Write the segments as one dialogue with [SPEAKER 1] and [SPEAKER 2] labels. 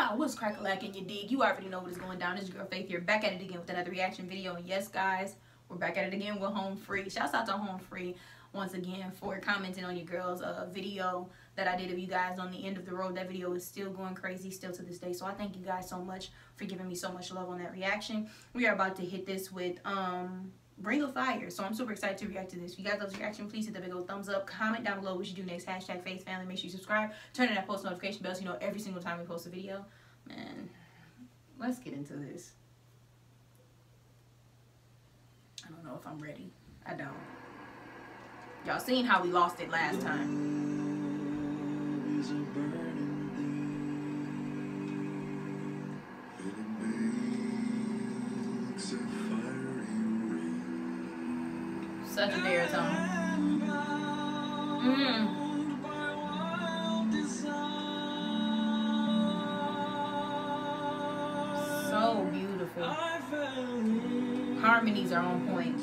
[SPEAKER 1] What's crack-a-lackin', you dig? You already know what is going down. It's your girl Faith here, back at it again with another reaction video. And yes, guys, we're back at it again with Home Free. Shouts out to Home Free once again for commenting on your girl's video that I did of you guys on the end of the road. That video is still going crazy, still to this day. So I thank you guys so much for giving me so much love on that reaction. We are about to hit this with Ring of Fire. So I'm super excited to react to this. If you guys love this reaction, please hit the big old thumbs up. Comment down below what you do next. Hashtag Faith Family. Make sure you subscribe. Turn on that post notification bell so you know every single time we post a video. Man, let's get into this. I don't know if I'm ready. I don't. Y'all seen how we lost it last time. Such a baritone. So beautiful. Harmonies are on point.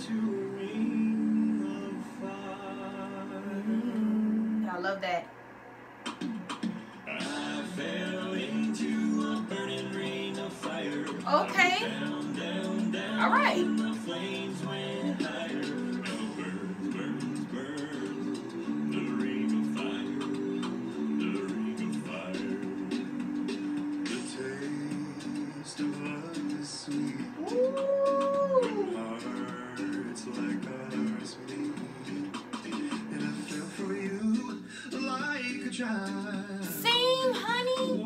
[SPEAKER 1] I love that. Okay. All right. Sing, honey.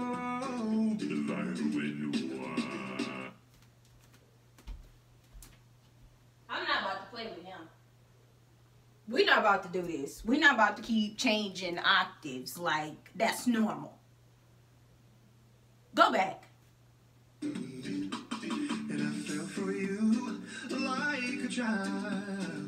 [SPEAKER 1] I'm not about to play with him. We're not about to do this. We're not about to keep changing octaves like that's normal. Go back.
[SPEAKER 2] And I fell for you like a child.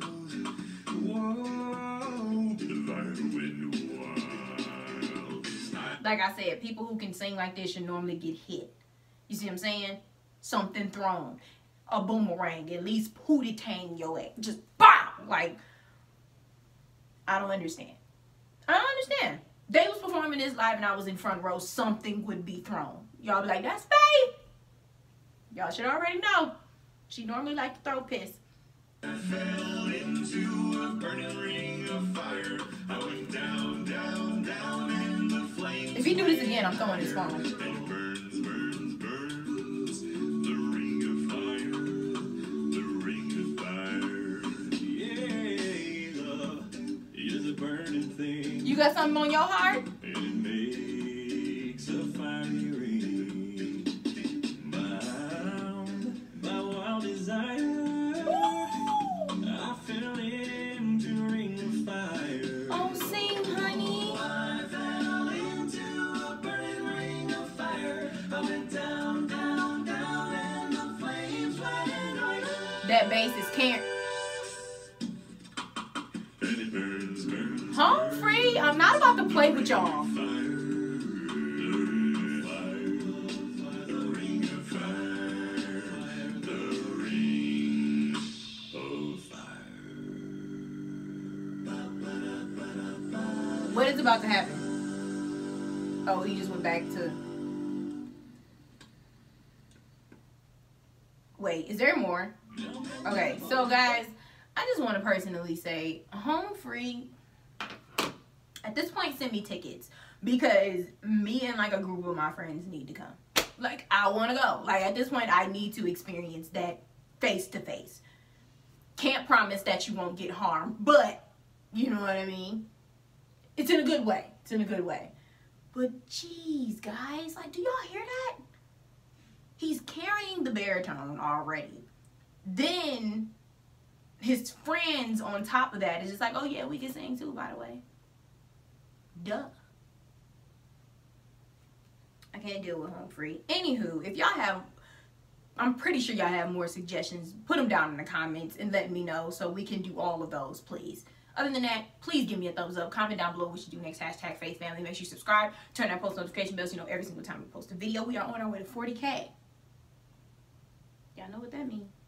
[SPEAKER 1] Like I said, people who can sing like this should normally get hit. You see what I'm saying? Something thrown. A boomerang. At least pootie tang your ass. Just BOW! Like, I don't understand. I don't understand. They was performing this live and I was in front row. Something would be thrown. Y'all be like, that's Faith. Y'all should already know. She normally like to throw piss.
[SPEAKER 2] I fell into a burning ring of fire. I went down, down, down in the flames.
[SPEAKER 1] If he do this again, I'm throwing his phone.
[SPEAKER 2] And it burns, burns, burns. The ring of fire. The ring of fire. Yeah, love is a burning thing.
[SPEAKER 1] You got something on your heart?
[SPEAKER 2] And it makes a fiery ring. Bound by wild desire.
[SPEAKER 1] That bass is can't. Home Free? I'm not about to play with y'all. What is about to happen? Oh, he just went back to... Wait, is there more? Okay, so guys, I just want to personally say, Home Free, at this point, send me tickets. Because me and like a group of my friends need to come. Like, I want to go. Like, at this point, I need to experience that face to face. Can't promise that you won't get harmed, but, you know what I mean? It's in a good way. It's in a good way. But, geez, guys, like, do y'all hear that? He's carrying the baritone already. Then his friends on top of that is just like, oh yeah, we can sing too, by the way. Duh. I can't deal with Home Free. Anywho, if y'all have, I'm pretty sure y'all have more suggestions, put them down in the comments and let me know so we can do all of those, please. Other than that, please give me a thumbs up. Comment down below what you do next. Hashtag Faith Family. Make sure you subscribe. Turn that post notification bell so you know every single time we post a video. We are on our way to 40K. Y'all know what that means.